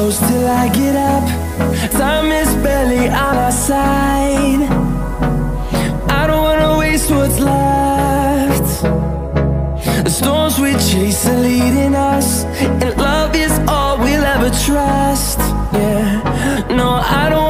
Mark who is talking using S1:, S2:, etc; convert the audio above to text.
S1: close till I get up. Time is barely on our side. I don't wanna waste what's left. The storms we chase are leading us, and love is all we'll ever trust. Yeah, no, I don't